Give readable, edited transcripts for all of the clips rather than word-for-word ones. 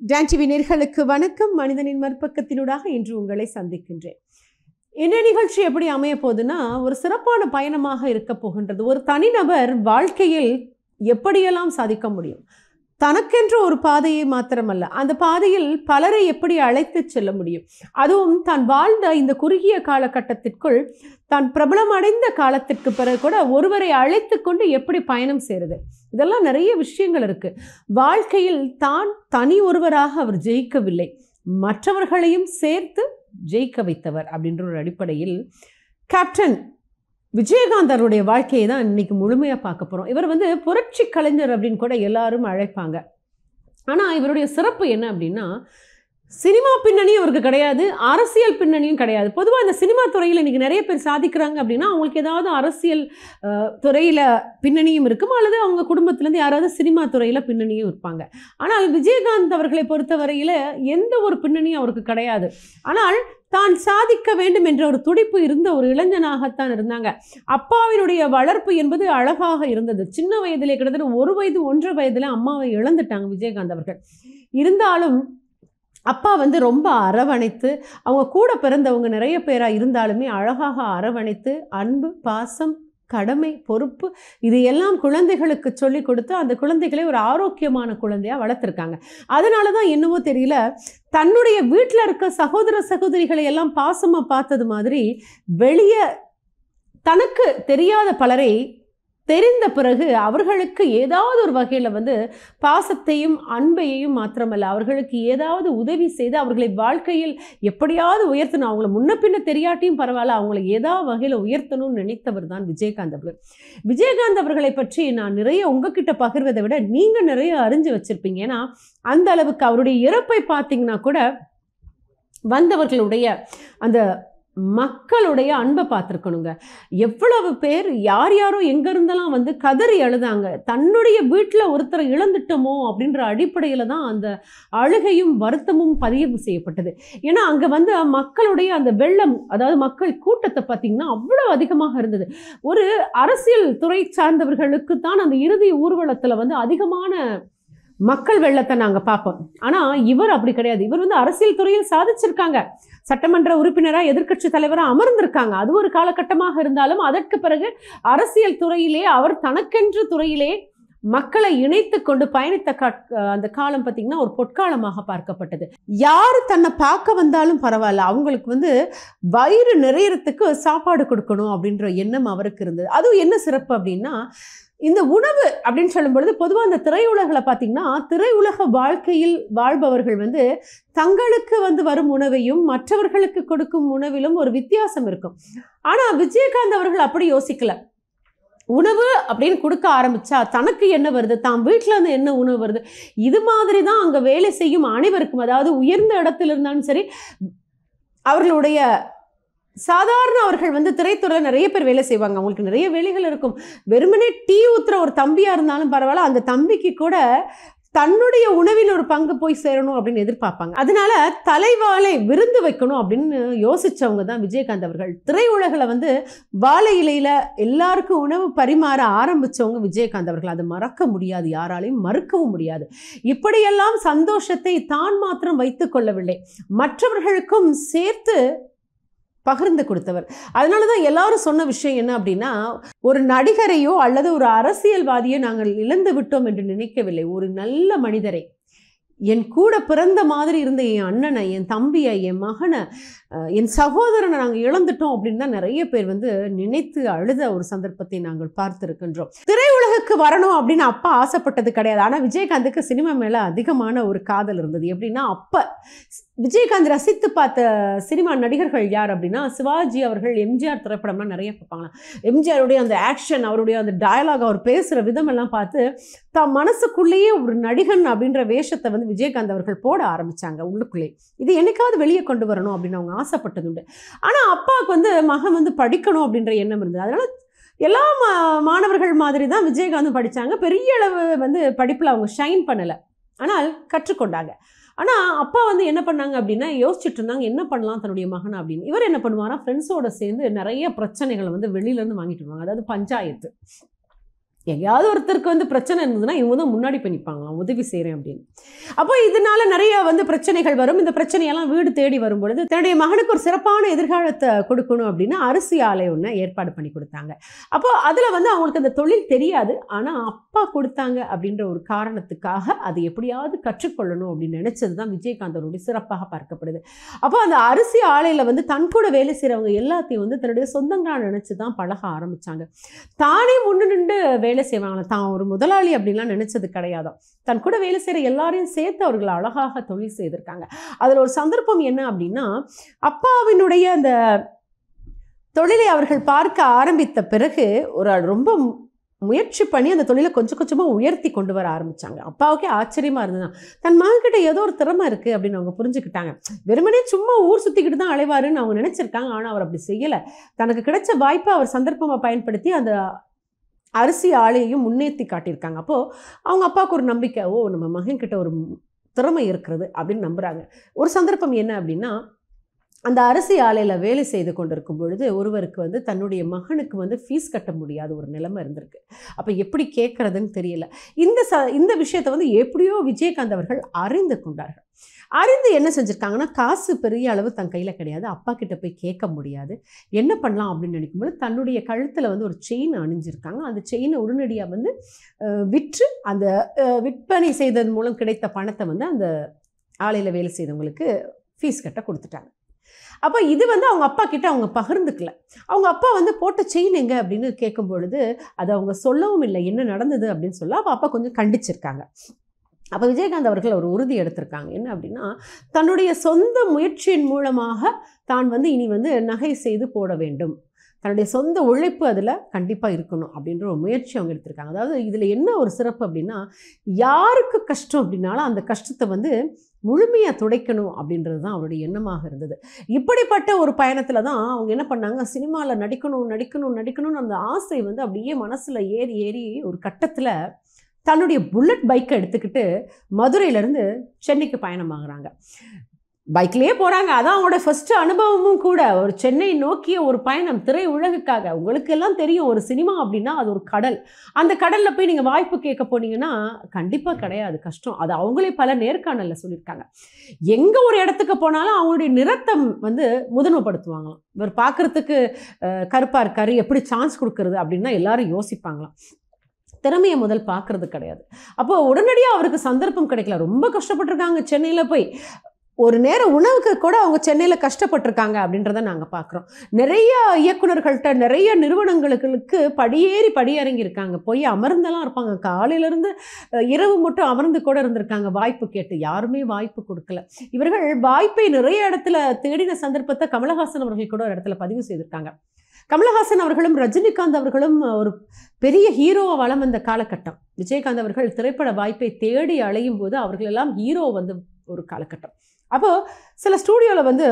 Don TV நேயர்களுக்கு வணக்கம். மனிதனின் மறுபக்கத்தினூடாக இன்று உங்களை சந்திக்கின்றேன். இந்த நிகழ்ச்சி எப்படி அமைய போகுதுன்னா, ஒரு சிறப்பான பயணமாக இருக்க போகின்றது. ஒரு தனிநபர் வாழ்க்கையில் எப்படியெல்லாம் சாதிக்க முடியும், தனக்கென்று ஒரு பாதையை மாத்திரமல்ல, அந்த பாதையில் பலரை எப்படி அழைத்து செல்ல முடியும், அதுவும் தான் வாழ்ந்த இந்த குறுகிய காலகட்டத்திற்குள் தான் பிரபலமடைந்த காலத்திற்கு பிறகு கூட ஒருவரை அழைத்து கொண்டு எப்படி பயணம் செய்கிறது, இதெல்லாம் நிறைய விஷயங்கள் இருக்கு. வாழ்க்கையில் தான் தனி ஒருவராக அவர் ஜெயிக்கவில்லை, மற்றவர்களையும் சேர்த்து ஜெயிக்க வைத்தவர் அப்படின்ற ஒரு அடிப்படையில் கேப்டன் விஜயகாந்த் அவருடைய வாழ்க்கையை தான் இன்னைக்கு முழுமையாக பார்க்க போகிறோம். இவர் புரட்சி கலைஞர் அப்படின்னு கூட எல்லாரும் அழைப்பாங்க. ஆனால் இவருடைய சிறப்பு என்ன அப்படின்னா, சினிமா பின்னணியும் அவருக்கு கிடையாது, அரசியல் பின்னணியும் கிடையாது. பொதுவாக இந்த சினிமா துறையில் இன்றைக்கி நிறைய பேர் சாதிக்கிறாங்க அப்படின்னா அவங்களுக்கு ஏதாவது அரசியல் துறையில் பின்னணியும் இருக்கும், அல்லது அவங்க குடும்பத்திலேருந்து யாராவது சினிமா துறையில் பின்னணியும் இருப்பாங்க. ஆனால் விஜயகாந்த் அவர்களை பொறுத்தவரையில் எந்த ஒரு பின்னணியும் அவருக்கு கிடையாது. ஆனால் தான் சாதிக்க வேண்டும் என்ற ஒரு துடிப்பு இருந்த ஒரு இளைஞனாகத்தான் இருந்தாங்க. அப்பாவினுடைய வளர்ப்பு என்பது அழகாக இருந்தது. சின்ன வயதிலே கிட்டத்தட்ட 1 வயது 1.5 வயதில் அம்மாவை இழந்துட்டாங்க விஜயகாந்த் அவர்கள். இருந்தாலும் அப்பா ரொம்ப அரவணைத்து, அவங்க கூட பிறந்தவங்க நிறைய பேராக இருந்தாலுமே அழகாக அரவணைத்து, அன்பு, பாசம், கடமை, பொறுப்பு, இது எல்லாம் குழந்தைகளுக்கு சொல்லி கொடுத்து அந்த குழந்தைகளை ஒரு ஆரோக்கியமான குழந்தையாக வளர்த்துருக்காங்க. அதனால தான் என்னவோ தெரியல, தன்னுடைய வீட்டில் இருக்க சகோதர சகோதரிகளை எல்லாம் பாசமாக பார்த்தது மாதிரி வெளியே தனக்கு தெரியாத பலரை தெரிந்த பிறகு அவர்களுக்கு ஏதாவது ஒரு வகையில் பாசத்தையும் அன்பையையும் மாத்திரமல்ல, அவர்களுக்கு ஏதாவது உதவி செய்து அவர்களை வாழ்க்கையில் எப்படியாவது உயர்த்தணும், அவங்கள முன்ன பின்ன தெரியாட்டியும் பரவாயில்ல, அவங்களை ஏதாவது வகையில் உயர்த்தணும்னு நினைத்தவர் தான் விஜயகாந்த் அவர்கள். விஜயகாந்த் அவர்களை பற்றி நான் நிறைய உங்ககிட்ட பகிர்வதை விட நீங்கள் நிறைய அறிஞ்சு வச்சுருப்பீங்க. ஏன்னா அந்த அளவுக்கு அவருடைய இறப்பை பார்த்தீங்கன்னா கூட வந்தவர்களுடைய அந்த மக்களுடைய அன்பை பார்த்துருக்கணுங்க. எவ்வளவு பேர் யார் யாரோ எங்கே இருந்தெல்லாம் கதறி அழுதாங்க. தன்னுடைய வீட்டில் ஒருத்தரை இழந்துட்டோமோ அப்படின்ற அடிப்படையில் தான் அந்த அழுகையும் வருத்தமும் பதிவு செய்யப்பட்டது. ஏன்னா அங்கே மக்களுடைய அந்த வெள்ளம், அதாவது மக்கள் கூட்டத்தை பார்த்திங்கன்னா அவ்வளோ அதிகமாக இருந்தது. ஒரு அரசியல் துறை சார்ந்தவர்களுக்கு தான் அந்த இறுதி ஊர்வலத்தில் அதிகமான மக்கள் வெள்ளத்தை நாங்கள் பார்ப்போம். ஆனால் இவர் அப்படி கிடையாது. இவர் அரசியல் துறையில் சாதிச்சிருக்காங்க, சட்டமன்ற உறுப்பினராக எதிர்க்கட்சி தலைவராக அமர்ந்திருக்காங்க. அது ஒரு காலகட்டமாக இருந்தாலும் அதற்கு பிறகு அரசியல் துறையிலே அவர் தனக்கென்று துறையிலே மக்களை இணைத்து கொண்டு பயணித்த அந்த காலம் பார்த்திங்கன்னா ஒரு பொற்காலமாக பார்க்கப்பட்டது. யார் தன்னை பார்க்க வந்தாலும் பரவாயில்ல, அவங்களுக்கு வயிறு நிறையறதுக்கு சாப்பாடு கொடுக்கணும் அப்படின்ற எண்ணம் அவருக்கு இருந்தது. அதுவும் என்ன சிறப்பு அப்படின்னா, இந்த உணவு அப்படின்னு சொல்லும் பொழுது பொதுவாக அந்த திரையுலகில் பார்த்திங்கன்னா திரையுலக வாழ்க்கையில் வாழ்பவர்கள் தங்களுக்கு வரும் உணவையும் மற்றவர்களுக்கு கொடுக்கும் உணவிலும் ஒரு வித்தியாசம் இருக்கும். ஆனால் விஜயகாந்த் அவர்கள் அப்படி யோசிக்கல. உணவு அப்படின்னு கொடுக்க ஆரம்பித்தா தனக்கு என்ன வருது, தான் வீட்டில் இருந்து என்ன உணவு வருது, இது மாதிரி தான் அங்கே வேலை செய்யும் அனைவருக்கும், அதாவது உயர்ந்த இடத்துல இருந்தாலும் சரி, அவர்களுடைய சாதாரண அவர்கள் திரைத்துறையில் நிறைய பேர் வேலை செய்வாங்க, அவங்களுக்கு நிறைய வேலைகள் இருக்கும். வெறுமனே டீ ஊற்றுற ஒரு தம்பியாக இருந்தாலும் பரவாயில்ல, அந்த தம்பிக்கு கூட தன்னுடைய உணவில் ஒரு பங்கு போய் சேரணும் அப்படின்னு எதிர்பார்ப்பாங்க. அதனால தலைவாழை விருந்து வைக்கணும் அப்படின்னு யோசிச்சவங்க தான் விஜயகாந்த் அவர்கள். திரையுலகில் வாழை இலையில் எல்லாருக்கும் உணவு பரிமாற ஆரம்பித்தவங்க விஜயகாந்த் அவர்கள். அதை மறக்க முடியாது, யாராலையும் மறுக்கவும் முடியாது. இப்படியெல்லாம் சந்தோஷத்தை தான் மாத்திரம் வைத்து கொள்ளவில்லை, மற்றவர்களுக்கும் சேர்த்து பகிர்ந்து கொடுத்தவர். அதனால தான் எல்லாரும் சொன்ன விஷயம் என்ன அப்படின்னா, ஒரு நடிகரையோ அல்லது ஒரு அரசியல்வாதியோ நாங்கள் இழந்து விட்டோம் என்று நினைக்கவில்லை, ஒரு நல்ல மனிதரை, என் கூட பிறந்த மாதிரி இருந்த என் அண்ணனை, என் தம்பியை, என் மகனை, என் சகோதரனை நாங்கள் இழந்துட்டோம் அப்படின்னு தான் நிறைய பேர் நினைத்து அழுத ஒரு சந்தர்ப்பத்தை நாங்கள் பார்த்துருக்கின்றோம். திரையுலகுக்கு வரணும் அப்படின்னு அப்பா ஆசைப்பட்டது கிடையாது. ஆனால் விஜயகாந்துக்கு சினிமா மேலே அதிகமான ஒரு காதல் இருந்தது. எப்படின்னா, அப்போ விஜயகாந்த் ரசித்து பார்த்த சினிமா நடிகர்கள் யார் அப்படின்னா, சிவாஜி அவர்கள், எம்ஜிஆர் திரைப்படம்லாம் நிறைய பார்ப்பாங்களாம். எம்ஜிஆருடைய அந்த ஆக்ஷன், அவருடைய அந்த டயலாக், அவர் பேசுகிற விதமெல்லாம் பார்த்து தான் மனசுக்குள்ளேயே ஒரு நடிகன் அப்படின்ற வேஷத்தை விஜயகாந்த் அவர்கள் போட ஆரம்பித்தாங்க உள்ளுக்குள்ளே. இது என்னைக்காவது வெளியே கொண்டு வரணும் அப்படின்னு அவங்க ஆசைப்பட்டது உண்டு. ஆனால் அப்பாவுக்கு மகன் படிக்கணும் அப்படின்ற எண்ணம் இருந்தது. அதனால் எல்லா மாணவர்கள் மாதிரி தான் விஜயகாந்தும் படித்தாங்க. பெரிய அளவு படிப்பில் அவங்க ஷைன் பண்ணலை, ஆனால் கற்றுக்கொண்டாங்க. ஆனால் அப்பா என்ன பண்ணாங்க அப்படின்னா, யோசிச்சுட்டு இருந்தாங்க என்ன பண்ணலாம் தன்னுடைய மகனை அப்படின்னு. இவர் என்ன பண்ணுவாரா, ஃப்ரெண்ட்ஸோடு சேர்ந்து நிறைய பிரச்சனைகளை வெளியிலேருந்து வாங்கிட்டு வருவாங்க, அதாவது பஞ்சாயத்து. எங்கேயாவது ஒருத்தருக்கு வந்து பிரச்சனை இருந்ததுன்னா இவங்க தான் முன்னாடி போய் நிற்பாங்களாம், உதவி செய்கிறேன் அப்படின்னு. அப்போ இதனால நிறைய வந்து பிரச்சனைகள் வரும். இந்த பிரச்சனையெல்லாம் வீடு தேடி வரும்பொழுது தன்னுடைய மகனுக்கு ஒரு சிறப்பான எதிர்காலத்தை கொடுக்கணும் அப்படின்னு அரிசி ஆலை ஒன்று ஏற்பாடு பண்ணி கொடுத்தாங்க. அப்போ அதில் வந்து அவங்களுக்கு அந்த தொழில் தெரியாது, ஆனால் அப்பா கொடுத்தாங்க அப்படின்ற ஒரு காரணத்துக்காக அதை எப்படியாவது கற்றுக்கொள்ளணும் அப்படின்னு நினைச்சது தான் விஜயகாந்த் அவருடைய சிறப்பாக பார்க்கப்படுது. அப்போ அந்த அரிசி ஆலையில் வந்து தன் கூட வேலை செய்கிறவங்க எல்லாத்தையும் வந்து தன்னுடைய சொந்தங்களாக நினச்சி தான் பழக ஆரம்பித்தாங்க. தானே முன்னு நின்று வேலை செய்வாங்க, தான் ஒரு முதலாளி அப்படின்லாம் நினைச்சது கிடையாதான். தன் கூட வேலை செய்கிற எல்லாரையும் சேர்த்து அவர்கள் அழகாக தொழில் செய்திருக்காங்க. அதில் ஒரு சந்தர்ப்பம் என்ன அப்படின்னா, அப்பாவினுடைய அந்த தொழிலை அவர்கள் பார்க்க ஆரம்பித்த பிறகு ஒரு ரொம்ப முயற்சி பண்ணி அந்த தொழிலை கொஞ்சம் கொஞ்சமாக உயர்த்தி கொண்டு வர ஆரம்பித்தாங்க. அப்பாவுக்கே ஆச்சரியமாக இருந்ததுதான், தன் மகன்கிட்ட ஏதோ ஒரு திறமை இருக்குது அப்படின்னு அவங்க புரிஞ்சுக்கிட்டாங்க. வெறுமனே சும்மா ஊர் சுற்றிக்கிட்டு தான் அலைவாருன்னு அவங்க நினச்சிருக்காங்க. ஆனால் அவர் அப்படி செய்யலை. தனக்கு கிடைச்ச வாய்ப்பை அவர் சந்தர்ப்பமாக பயன்படுத்தி அந்த அரிசி ஆலையையும் முன்னேற்றி காட்டியிருக்காங்க. அப்போது அவங்க அப்பாவுக்கு ஒரு நம்பிக்கை, ஓ நம்ம மகன்கிட்ட ஒரு திறமை இருக்கிறது அப்படின்னு நம்புகிறாங்க. ஒரு சந்தர்ப்பம் என்ன அப்படின்னா, அந்த அரிசி ஆலையில் வேலை செய்து கொண்டிருக்கும் பொழுது ஒருவருக்கு வந்து தன்னுடைய மகனுக்கு வந்து ஃபீஸ் கட்ட முடியாத ஒரு நிலைமை இருந்திருக்கு. அப்போ எப்படி கேட்குறதுன்னு தெரியல. இந்த விஷயத்தை வந்து எப்படியோ விஜயகாந்த் அவர்கள் அறிந்து கொண்டார்கள். அறிந்து என்ன செஞ்சுருக்காங்கன்னா, காசு பெரிய அளவு தன் கையில் கிடையாது, அப்பா கிட்ட போய் கேட்க முடியாது, என்ன பண்ணலாம் அப்படின்னு நினைக்கும்போது தன்னுடைய கழுத்தில் வந்து ஒரு செயின் அணிஞ்சிருக்காங்க. அந்த செயினை உடனடியாக வந்து விற்று அந்த விற்பனை செய்ததன் மூலம் கிடைத்த பணத்தை வந்து அந்த ஆலையில் வேலை செய்தவங்களுக்கு ஃபீஸ் கட்ட கொடுத்துட்டாங்க. அப்போ இது வந்து அவங்க அப்பா கிட்ட அவங்க பகிர்ந்துக்கல. அவங்க அப்பா வந்து போட்ட செயின் எங்கே அப்படின்னு கேட்கும் பொழுது அதை அவங்க சொல்லவும் இல்லை, என்ன நடந்தது அப்படின்னு சொல்ல. அப்போ அப்பா கொஞ்சம் கண்டிச்சிருக்காங்க. அப்போ விஜயகாந்த் அவர்கள் ஒரு உறுதி எடுத்திருக்காங்க. என்ன அப்படின்னா, தன்னுடைய சொந்த முயற்சியின் மூலமாக தான் வந்து இனி வந்து நகை செய்து போட வேண்டும், தன்னுடைய சொந்த உழைப்பு அதில் கண்டிப்பாக இருக்கணும் அப்படின்ற ஒரு முயற்சி அவங்க எடுத்திருக்காங்க. அதாவது இதில் என்ன ஒரு சிறப்பு அப்படின்னா, யாருக்கு கஷ்டம் அப்படின்னாலும் அந்த கஷ்டத்தை வந்து முழுமையாக துடைக்கணும் அப்படின்றது தான் அவருடைய எண்ணமாக இருந்தது. இப்படிப்பட்ட ஒரு பயணத்தில் தான் அவங்க என்ன பண்ணாங்க, சினிமாவில் நடிக்கணும்னு அந்த ஆசை வந்து அப்படியே மனசில் ஏறி ஒரு கட்டத்தில் தன்னுடைய புல்லட் பைக்கை எடுத்துக்கிட்டு மதுரையிலேருந்து சென்னைக்கு பயணமாகறாங்க. பைக்லேயே போகிறாங்க. அதான் அவங்களோட ஃபஸ்ட்டு அனுபவமும் கூட. ஒரு சென்னை நோக்கிய ஒரு பயணம் திரை உலகுக்காக. உங்களுக்கு எல்லாம் தெரியும், ஒரு சினிமா அப்படின்னா அது ஒரு கடல். அந்த கடலில் போய் நீங்கள் வாய்ப்பு கேட்க போனீங்கன்னா கண்டிப்பாக கிடையாது, கஷ்டம். அது அவங்களே பல நேர்காணலில் சொல்லியிருக்காங்க. எங்கே ஒரு இடத்துக்கு போனாலும் அவங்களுடைய நிறத்தை வந்து முதன்மைப்படுத்துவாங்களாம். இவர் பார்க்குறதுக்கு கருப்பாக இருக்காரு, எப்படி சான்ஸ் கொடுக்கறது அப்படின்னு தான் எல்லாரும் யோசிப்பாங்களாம். திறமையை முதல் பார்க்கறது கிடையாது. அப்போ உடனடியாக அவருக்கு சந்தர்ப்பம் கிடைக்கல. ரொம்ப கஷ்டப்பட்டிருக்காங்க சென்னையில் போய். ஒரு நேரம் உணவுக்கு கூட அவங்க சென்னையில் கஷ்டப்பட்டிருக்காங்க அப்படின்றத நாங்கள் பார்க்குறோம். நிறைய இயக்குநர்கள்ட்ட நிறைய நிறுவனங்களுக்கு படியிறங்கியிருக்காங்க. போய் அமர்ந்தெல்லாம் இருப்பாங்க. காலையிலேருந்து இரவு மட்டும் அமர்ந்து கூட இருந்திருக்காங்க வாய்ப்பு கேட்டு. யாருமே வாய்ப்பு கொடுக்கல. இவர்கள் வாய்ப்பை நிறைய இடத்துல தேடின சந்தர்ப்பத்தை கமலஹாசன் அவர்கள் கூட ஒரு இடத்துல பதிவு செய்திருக்காங்க. கமலஹாசன் அவர்களும் ரஜினிகாந்த் அவர்களும் ஒரு பெரிய ஹீரோவை வலம் வந்த காலகட்டம். விஜயகாந்த் அவர்கள் திரைப்பட வாய்ப்பை தேடி அலையும் போது அவர்களெல்லாம் ஹீரோ வந்து ஒரு காலகட்டம். அப்போது சில ஸ்டூடியோவில் வந்து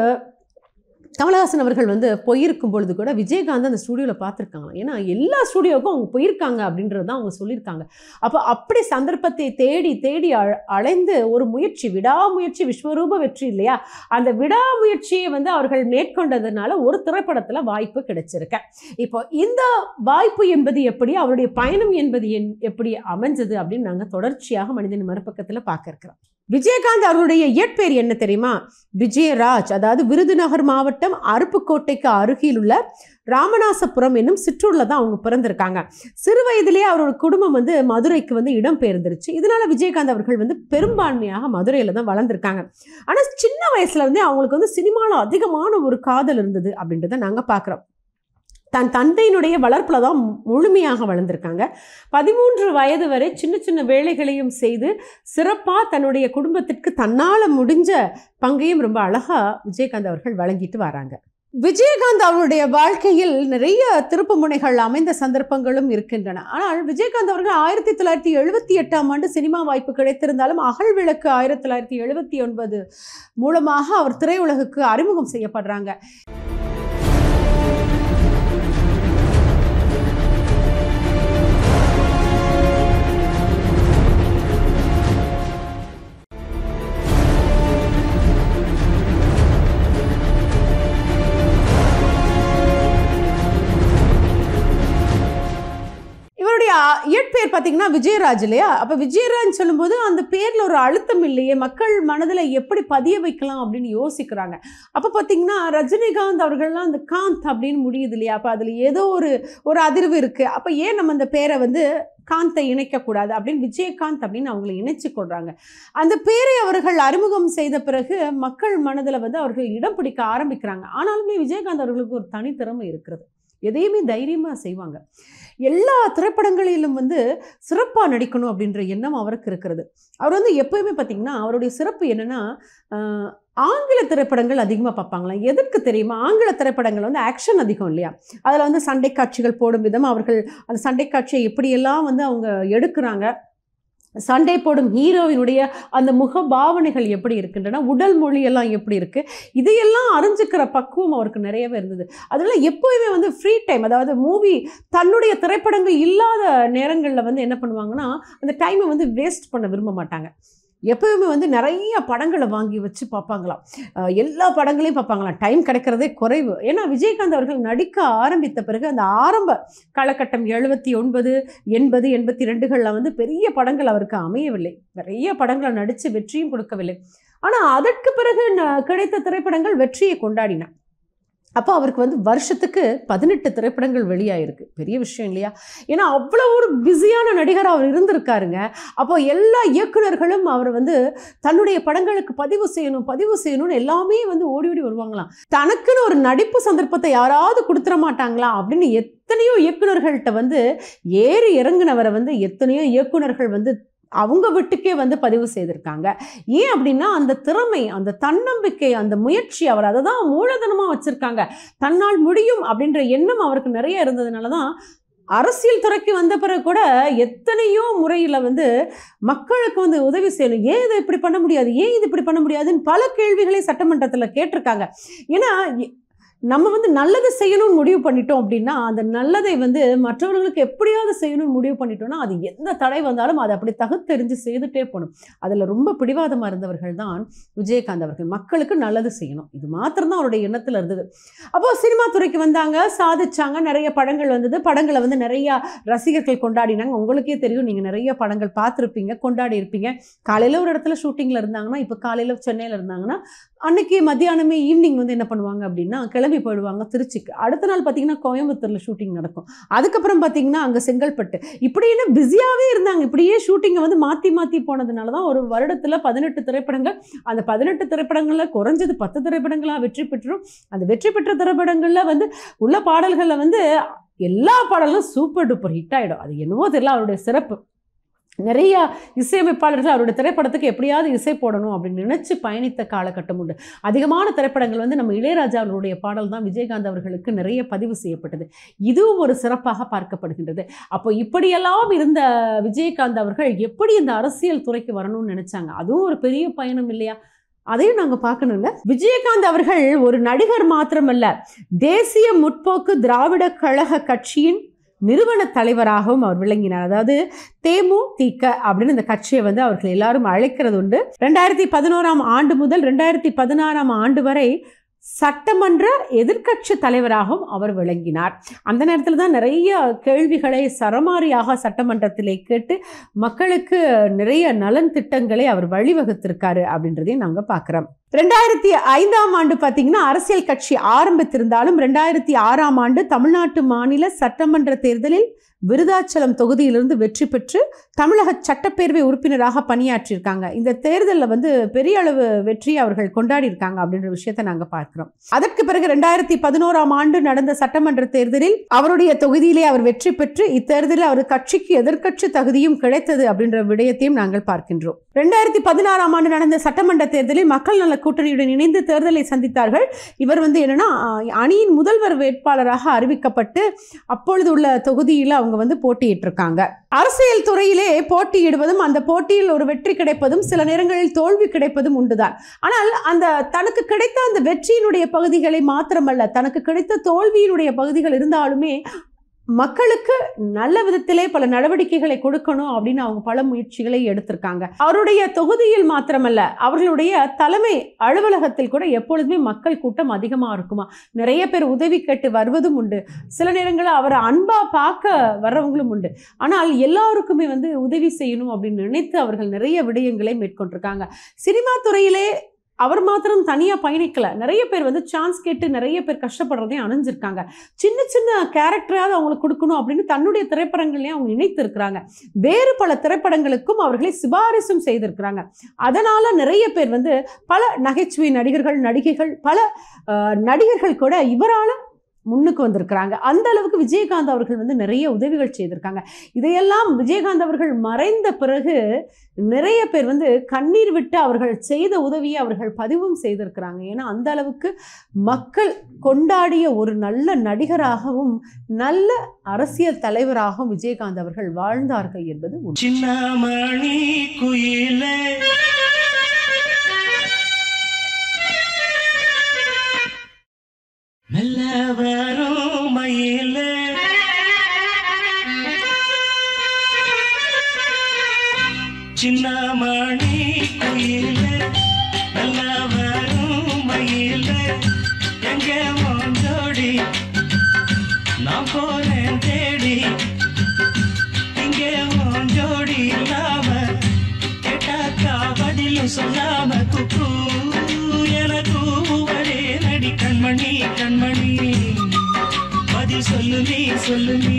கமலஹாசன் அவர்கள் வந்து போயிருக்கும் பொழுது கூட விஜயகாந்த் அந்த ஸ்டூடியோவில் பார்த்துருக்காங்க. ஏன்னா எல்லா ஸ்டூடியோவுக்கும் அவங்க போயிருக்காங்க அப்படின்றது தான் அவங்க சொல்லியிருக்காங்க. அப்போ அப்படி சந்தர்ப்பத்தை தேடி அலைந்து ஒரு முயற்சி, விடாமுயற்சி விஸ்வரூப வெற்றி இல்லையா, அந்த விடாமுயற்சியை வந்து அவர்கள் மேற்கொண்டதுனால ஒரு திரைப்படத்தில் வாய்ப்பு கிடைச்சிருக்க. இப்போ இந்த வாய்ப்பு என்பது எப்படி, அவருடைய பயணம் என்பது எப்படி அமைஞ்சது அப்படின்னு நாங்கள் தொடர்ச்சியாக மனிதன் மறுபக்கத்தில் பார்க்க இருக்கிறோம். விஜயகாந்த் அவருடைய இயற்பெயர் என்ன தெரியுமா? விஜயராஜ். அதாவது விருதுநகர் மாவட்டம் அருப்புக்கோட்டைக்கு அருகில் உள்ள ராமநாசபுரம் என்னும் சிற்றூரில் தான் அவங்க பிறந்திருக்காங்க. சிறு வயதிலேயே அவரோட குடும்பம் வந்து மதுரைக்கு வந்து இடம் பெயர்ந்துருச்சு. இதனால விஜயகாந்த் அவர்கள் வந்து பெரும்பான்மையாக மதுரையில் தான் வளர்ந்துருக்காங்க. ஆனால் சின்ன வயசுல வந்து அவங்களுக்கு வந்து சினிமாவில் அதிகமான ஒரு காதல் இருந்தது அப்படின்றத நாங்கள் பார்க்குறோம். தன் தந்தையினுடைய வளர்ப்பில் தான் முழுமையாக வளர்ந்துருக்காங்க. 13 வயது வரை சின்ன சின்ன வேலைகளையும் செய்து சிறப்பாக தன்னுடைய குடும்பத்திற்கு தன்னால் முடிஞ்ச பங்கையும் ரொம்ப அழகாக விஜயகாந்த் அவர்கள் வழங்கிட்டு வராங்க. விஜயகாந்த் அவருடைய வாழ்க்கையில் நிறைய திருப்பு முனைகள் அமைந்த சந்தர்ப்பங்களும் இருக்கின்றன. ஆனால் விஜயகாந்த் அவர்கள் 1978ஆம் ஆண்டு சினிமா வாய்ப்பு கிடைத்திருந்தாலும் அகல்விளக்கு 1979 மூலமாக அவர் திரையுலகுக்கு அறிமுகம் செய்யப்படுறாங்க. பார்த்தீங்கன்னா விஜயராஜ் இல்லையா? அப்போ விஜயராஜ் சொல்லும்போது அந்த பேரில் ஒரு அழுத்தம் இல்லையே, மக்கள் மனதில் எப்படி பதிய வைக்கலாம் அப்படின்னு யோசிக்கிறாங்க. அப்போ பார்த்தீங்கன்னா ரஜினிகாந்த் அவர்கள்லாம் அந்த காந்த் அப்படின்னு முடியுது இல்லையா? அப்போ அதில் ஏதோ ஒரு அதிர்வு இருக்குது. அப்போ ஏன் நம்ம அந்த பேரை வந்து காந்தை இணைக்கக்கூடாது அப்படின்னு விஜயகாந்த் அப்படின்னு அவங்களை இணைச்சு கொள்றாங்க. அந்த பேரை அவர்கள் அறிமுகம் செய்த பிறகு மக்கள் மனதில் வந்து அவர்கள் இடம் பிடிக்க ஆரம்பிக்கிறாங்க. ஆனாலுமே விஜயகாந்த் அவர்களுக்கு ஒரு தனித்திறமை இருக்கிறது. எதையுமே தைரியமாக செய்வாங்க. எல்லா திரைப்படங்களிலும் வந்து சிறப்பாக நடிக்கணும் அப்படின்ற எண்ணம் அவருக்கு இருக்கிறது. அவர் வந்து எப்போயுமே பார்த்திங்கன்னா அவருடைய சிறப்பு என்னென்னா, ஆங்கில திரைப்படங்கள் அதிகமாக பார்ப்பாங்களாம். எதற்கு தெரியுமா? ஆங்கில திரைப்படங்கள் வந்து ஆக்ஷன் அதிகம் இல்லையா? அதில் வந்து சண்டை காட்சிகள் போடும் விதம், அவர்கள் அந்த சண்டை காட்சியை எப்படியெல்லாம் வந்து அவங்க எடுக்கிறாங்க, சண்டை போடும் ஹீரோவினுடைய அந்த முக பாவனைகள் எப்படி இருக்கின்றன, உடல் மொழியெல்லாம் எப்படி இருக்குது, இதையெல்லாம் அறிஞ்சிக்கிற பக்குவம் அவருக்கு நிறையவே இருந்தது. அதனால் எப்போயுமே வந்து ஃப்ரீ டைம், அதாவது மூவி தன்னுடைய திரைப்படங்கள் இல்லாத நேரங்களில் வந்து என்ன பண்ணுவாங்கன்னா அந்த டைமை வந்து வேஸ்ட் பண்ண விரும்ப மாட்டாங்க. எப்போயுமே வந்து நிறைய படங்களை வாங்கி வச்சு பார்ப்பாங்களாம். எல்லா படங்களையும் பார்ப்பாங்களாம். டைம் கிடைக்கிறதே குறைவு. ஏன்னா விஜயகாந்த் அவர்கள் நடிக்க ஆரம்பித்த பிறகு அந்த ஆரம்ப காலகட்டம் 79, 80, 82களில் வந்து பெரிய படங்கள் அவருக்கு அமையவில்லை. நிறைய படங்களை நடித்து வெற்றியும் கொடுக்கவில்லை. ஆனால் அதற்கு பிறகு கிடைத்த திரைப்படங்கள் வெற்றியை கொண்டாடின. அப்போ அவருக்கு வந்து வருஷத்துக்கு 18 திரைப்படங்கள் வெளியாயிருக்கு. பெரிய விஷயம் இல்லையா? ஏன்னா அவ்வளோ ஒரு பிஸியான நடிகர் அவர் இருந்திருக்காருங்க. அப்போ எல்லா இயக்குநர்களும் அவர் வந்து தன்னுடைய படங்களுக்கு பதிவு செய்யணும்னு எல்லாமே வந்து ஓடி ஓடி வருவாங்களாம். தனக்குன்னு ஒரு நடிப்பு சந்தர்ப்பத்தை யாராவது கொடுத்துட மாட்டாங்களா அப்படின்னு எத்தனையோ இயக்குநர்கள்ட்ட வந்து ஏறி இறங்குனவரை வந்து எத்தனையோ இயக்குநர்கள் வந்து அவங்க வீட்டுக்கே வந்து பதிவு செய்திருக்காங்க. ஏன் அப்படின்னா அந்த திறமை, அந்த தன்னம்பிக்கை, அந்த முயற்சி, அவர் அதை தான் மூலதனமாக வச்சுருக்காங்க. தன்னால் முடியும் அப்படின்ற எண்ணம் அவருக்கு நிறைய இருந்ததுனால தான் அரசியல் துறைக்கு வந்த பிறகு கூட எத்தனையோ முறையில் வந்து மக்களுக்கு வந்து உதவி செய்யணும். ஏன் இதை இப்படி பண்ண முடியாது, ஏன் இது இப்படி பண்ண முடியாதுன்னு பல கேள்விகளை சட்டமன்றத்தில் கேட்டிருக்காங்க. ஏன்னா நம்ம வந்து நல்லது செய்யணும்னு முடிவு பண்ணிட்டோம் அப்படின்னா அந்த நல்லதை வந்து மற்றவர்களுக்கு எப்படியாவது செய்யணும்னு முடிவு பண்ணிட்டோம்னா அது எந்த தடை வந்தாலும் அதை அப்படி தகுத்தெறிஞ்சு செய்துட்டே போகணும். அதில் ரொம்ப பிடிவாதமாக இருந்தவர்கள் தான் விஜயகாந்த் அவர்கள். மக்களுக்கு நல்லது செய்யணும், இது மாத்திரம்தான் அவருடைய எண்ணத்தில் இருந்தது. அப்போது சினிமா துறைக்கு வந்தாங்க, சாதிச்சாங்க, நிறைய படங்கள் வந்தது. படங்களை வந்து நிறையா ரசிகர்கள் கொண்டாடினாங்க. உங்களுக்கே தெரியும், நீங்கள் நிறைய படங்கள் பார்த்துருப்பீங்க, கொண்டாடி இருப்பீங்க. காலையில் ஒரு இடத்துல ஷூட்டிங்கில் இருந்தாங்கன்னா, இப்போ காலையில் சென்னையில் இருந்தாங்கன்னா அன்றைக்கி மத்தியானமே ஈவினிங் வந்து என்ன பண்ணுவாங்க அப்படின்னா கிளம்பி போயிடுவாங்க திருச்சிக்கு. அடுத்த நாள் பார்த்திங்கன்னா கோயம்புத்தூரில் ஷூட்டிங் நடக்கும். அதுக்கப்புறம் பார்த்திங்கன்னா அங்கே செங்கல்பட்டு, இப்படின்னு பிஸியாகவே இருந்தாங்க. இப்படியே ஷூட்டிங்கை வந்து மாற்றி போனதுனால தான் ஒரு வருடத்தில் 18 திரைப்படங்கள், அந்த 18 திரைப்படங்களில் குறைஞ்சது 10 திரைப்படங்களாக வெற்றி பெற்றும், அந்த வெற்றி பெற்ற திரைப்படங்களில் வந்து உள்ள பாடல்களில் வந்து எல்லா பாடலும் சூப்பர் டூப்பர் ஹிட் ஆகிடும். அது என்னவோ தெரியல, அவருடைய சிறப்பு. நிறைய இசையமைப்பாளர்கள் அவருடைய திரைப்படத்துக்கு எப்படியாவது இசை போடணும் அப்படின்னு நினைச்சு பயணித்த காலகட்டம் உண்டு. அதிகமான திரைப்படங்கள் வந்து நம்ம இளையராஜா அவர்களுடைய பாடல் தான் விஜயகாந்த் அவர்களுக்கு நிறைய பதிவு செய்யப்பட்டது. இதுவும் ஒரு சிறப்பாக பார்க்கப்படுகின்றது. அப்போ இப்படியெல்லாம் இருந்த விஜயகாந்த் அவர்கள் எப்படி இந்த அரசியல் துறைக்கு வரணும்னு நினைச்சாங்க? அதுவும் ஒரு பெரிய பயணம் இல்லையா? அதையும் நாங்கள் பார்க்கணுங்க. விஜயகாந்த் அவர்கள் ஒரு நடிகர் மாத்திரமல்ல, தேசிய முற்போக்கு திராவிட கழக கட்சியின் நிறுவன தலைவராகவும் அவர் விளங்கினார். அதாவது தேமுதிக அப்படின்னு இந்த கட்சியை வந்து அவர்கள் எல்லாரும் அழைக்கிறது உண்டு. 2011ஆம் ஆண்டு முதல் 2016ஆம் ஆண்டு வரை சட்டமன்ற எதிர்க்கட்சி தலைவராகவும் அவர் விளங்கினார். அந்த நேரத்தில் தான் நிறைய கேள்விகளை சரமாரியாக சட்டமன்றத்திலே கேட்டு மக்களுக்கு நிறைய நலன் திட்டங்களை அவர் வழிவகுத்திருக்காரு அப்படின்றதையும் நாங்கள் பார்க்குறோம். 2005ஆம் ஆண்டு பார்த்தீங்கன்னா அரசியல் கட்சி ஆரம்பித்திருந்தாலும் 2006ஆம் ஆண்டு தமிழ்நாட்டு மாநில சட்டமன்ற தேர்தலில் விருதாச்சலம் தொகுதியிலிருந்து வெற்றி பெற்று தமிழக சட்டப்பேரவை உறுப்பினராக பணியாற்றியிருக்காங்க. இந்த தேர்தலில் வந்து பெரிய அளவு வெற்றியை அவர்கள் கொண்டாடி இருக்காங்க அப்படின்ற விஷயத்தை நாங்கள் பார்க்கிறோம். அதற்கு பிறகு 2011ஆம் ஆண்டு நடந்த சட்டமன்ற தேர்தலில் அவருடைய தொகுதியிலே அவர் வெற்றி பெற்று இத்தேர்தலில் அவர் கட்சிக்கு எதிர்க்கட்சி தகுதியும் கிடைத்தது அப்படின்ற விடயத்தையும் நாங்கள் பார்க்கின்றோம். 2016ஆம் ஆண்டு நடந்த சட்டமன்ற தேர்தலில் மக்கள் நல கூட்டணியுடன் இணைந்து தேர்தலை சந்தித்தார்கள். இவர் வந்து என்னன்னா அணியின் முதல்வர் வேட்பாளராக அறிவிக்கப்பட்டு அப்பொழுது உள்ள தொகுதியில் அவங்க வந்து போட்டியிட்டு இருக்காங்க. அரசியல் துறையிலே போட்டியிடுவதும் அந்த போட்டியில் ஒரு வெற்றி கிடைப்பதும் சில நேரங்களில் தோல்வி கிடைப்பதும் உண்டுதான். ஆனால் அந்த தனக்கு கிடைத்த அந்த வெற்றியினுடைய பகுதிகளை மாத்திரமல்ல, தனக்கு கிடைத்த தோல்வியினுடைய பகுதிகள் இருந்தாலுமே மக்களுக்கு நல்ல விதத்திலே பல நடவடிக்கைகளை கொடுக்கணும் அப்படின்னு அவங்க பல முயற்சிகளை எடுத்திருக்காங்க. அவருடைய தொகுதியில் மாத்திரமல்ல, அவர்களுடைய தலைமை அலுவலகத்தில் கூட எப்பொழுதுமே மக்கள் கூட்டம் அதிகமாக இருக்குமா. நிறைய பேர் உதவி கேட்டு வருவதும் உண்டு. சில நேரங்களில் அவரை அன்பா பார்க்க வர்றவங்களும் உண்டு. ஆனால் எல்லாருக்குமே உதவி செய்யணும் அப்படின்னு நினைத்து அவர்கள் நிறைய விடயங்களை மேற்கொண்டிருக்காங்க. சினிமா துறையிலே அவர் மாத்திரம் தனியாக பயணிக்கல. நிறைய பேர் சான்ஸ் கேட்டு நிறைய பேர் கஷ்டப்படுறதையும் அணைஞ்சிருக்காங்க. சின்ன சின்ன கேரக்டராவது அவங்களுக்கு கொடுக்கணும் அப்படின்னு தன்னுடைய திரைப்படங்களையும் அவங்க இணைத்து இருக்கிறாங்க. வேறு பல திரைப்படங்களுக்கும் அவர்களை சிபாரிசும் செய்திருக்கிறாங்க. அதனால நிறைய பேர் பல நகைச்சுவை நடிகர்கள், நடிகைகள், பல நடிகர்கள் கூட இவரால் முன்னுக்கு வந்திருக்கிறாங்க. அந்த அளவுக்கு விஜயகாந்த் அவர்கள் நிறைய உதவிகள் செய்திருக்காங்க. இதையெல்லாம் விஜயகாந்த் அவர்கள் மறைந்த பிறகு நிறைய பேர் கண்ணீர் விட்டு அவர்கள் செய்த உதவியை அவர்கள் பதிவும் செய்திருக்கிறாங்க. ஏன்னா அந்த அளவுக்கு மக்கள் கொண்டாடிய ஒரு நல்ல நடிகராகவும் நல்ல அரசியல் தலைவராகவும் விஜயகாந்த் அவர்கள் வாழ்ந்தார்கள் என்பது மெல்ல வரும் மயில சின்ன மணி குயில மெல்ல வரும் மயில எங்க மோஞ்சோடி நான் போறேன் தேடி இங்க மோஞ்சோடி இல்லாம கேட்டாக்கா பதிலும் சொல்லாம குக்கு எனக்கு ஒரே நடி கண்மணி கண்மணி பதில் சொல்லு நீ சொல்லு நீ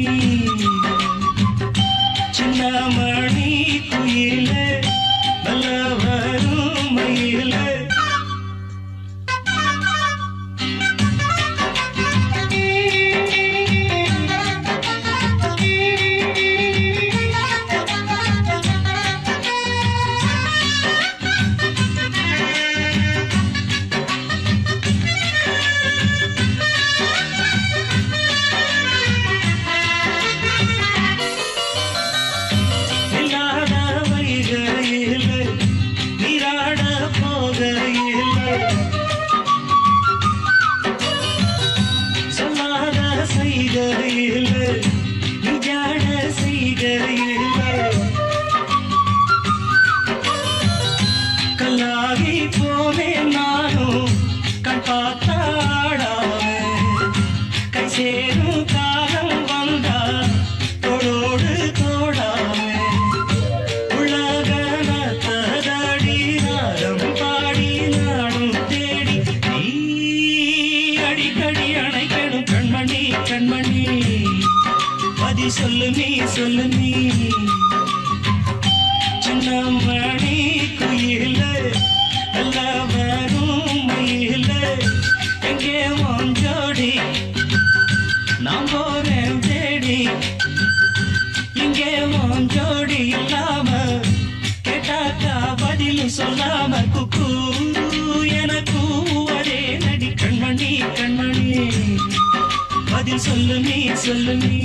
சின்ன மணி குயில நல்ல வரும் மயில சொல்லு நீ சொல்லு நீ சின்ன மணி குயில நல்ல வரும் மயில எங்கே மோஞ்சோடி நான் போறேன் தேடி இங்கே மோஞ்சோடி இல்லாம கேட்டாக்கா பதிலும் சொல்லாம குக்கு எனக்கு ஒரே நடி கண்மணி கண்மணி பதில் சொல்லு நீ சொல்லு நீ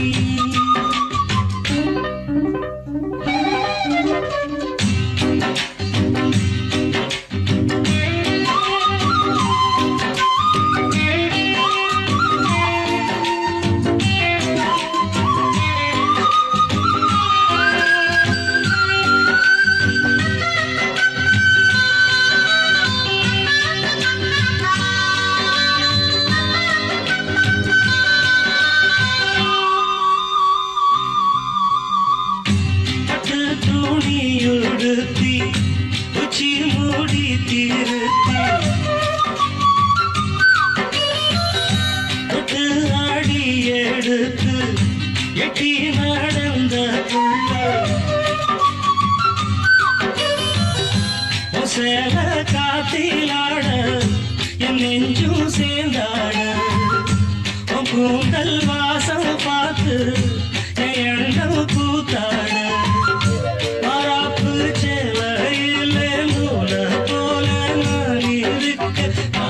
காத்திலாட என் நெஞ்சும் சேர்ந்தாட கூந்தல் வாசம் பார்த்து எண்ணம் கூத்தாட மராப்பு செவையில் நூல போல நான் இருக்க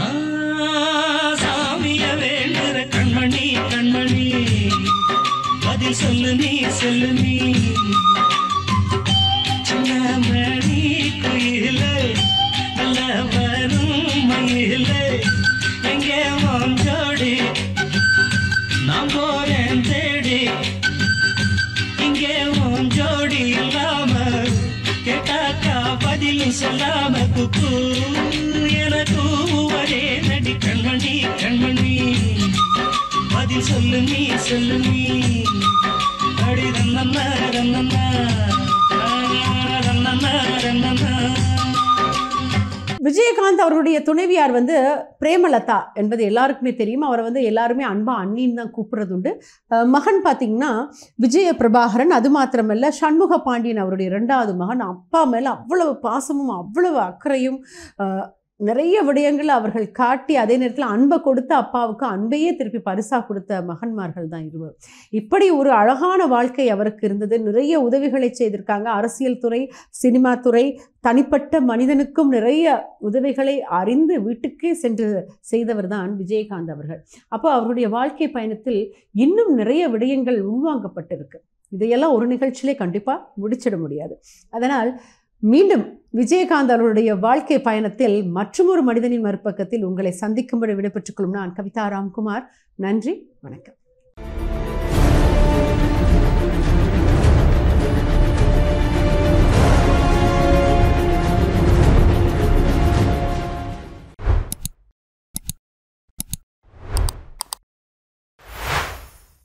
சாமிய வேண்டுற கண்மணி கண்மணி பதில் சொல்லு நீ சொல்லு நீ சின்ன மணி குயில நல்ல வரும் மயில எங்கே மோஞ்சோடி நாம் சொல்லாம குக்கு என கூவரே நடி கண்மணி கண்மணி பதில் சொல்லு நீ சொல்லு நீ அடி ரன்னன்னா ரன்னன்னா ரன்னன்னா ரன்னன்னா. விஜயகாந்த் அவருடைய துணைவியார் வந்து பிரேமலதா என்பது எல்லாருக்குமே தெரியும். அவரை வந்து எல்லாருமே அன்பா அண்ணின்னு தான் கூப்பிடுறது உண்டு. மகன் பார்த்திங்கன்னா விஜய பிரபாகரன். அது மாத்திரமல்ல, சண்முக பாண்டியன் அவருடைய 2வது மகன். அப்பா மேலே அவ்வளவு பாசமும் அவ்வளவு அக்கறையும் நிறைய விடயங்களை அவர்கள் காட்டி அதே நேரத்தில் அன்பை கொடுத்த அப்பாவுக்கு அன்பையே திருப்பி பரிசாக கொடுத்த மகன்மார்கள் தான் இருவர். இப்படி ஒரு அழகான வாழ்க்கை அவருக்கு இருந்தது. நிறைய உதவிகளை செய்திருக்காங்க. அரசியல் துறை, சினிமா துறை, தனிப்பட்ட மனிதனுக்கும் நிறைய உதவிகளை அறிந்து வீட்டுக்கே சென்று செய்தவர் தான் விஜயகாந்த் அவர்கள். அப்போ அவருடைய வாழ்க்கை பயணத்தில் இன்னும் நிறைய விடயங்கள் உள்வாங்கப்பட்டிருக்கு. இதையெல்லாம் ஒரு நிகழ்ச்சியிலே கண்டிப்பாக முடிச்சிட முடியாது. அதனால் மீண்டும் விஜயகாந்த் அவருடைய வாழ்க்கை பயணத்தில் மற்றொரு மனிதனின் மறுபக்கத்தில் உங்களை சந்திக்கும்படி விடைபெற்றுக் கொள்ளும் நான் கவிதா ராம்குமார். நன்றி, வணக்கம்.